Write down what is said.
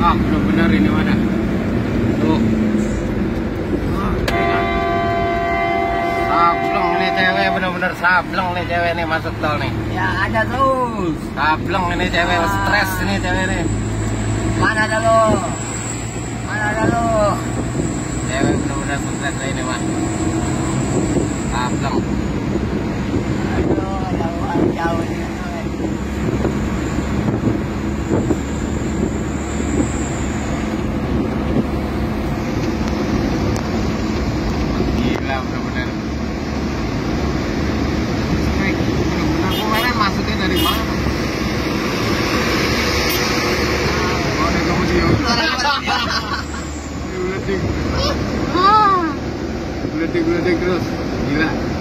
Wah, benar-benar ini mana? Tuh. Sableng ini cewek, benar-benar sableng nih cewek nih masuk tol nih. Ya ada terus. Sableng ini cewek, stres ini cewek nih. Mana ada lo? Mana ada lo? Cewek benar-benar stres ini mah. Sableng. Aduh, jauh ini. Gila benar-benar. Benar-benar kemarin masuknya dari mana? Oh, ini kamu diam. Geledik terus. Gila.